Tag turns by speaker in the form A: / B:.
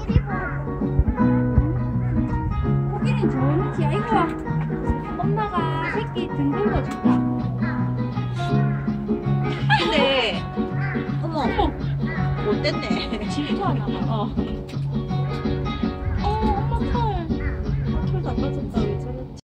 A: 고기는 좋은지 아이고 엄마가 새끼 등 긁어준다.
B: 근데 어머 못 됐네.
A: 질투하나 봐.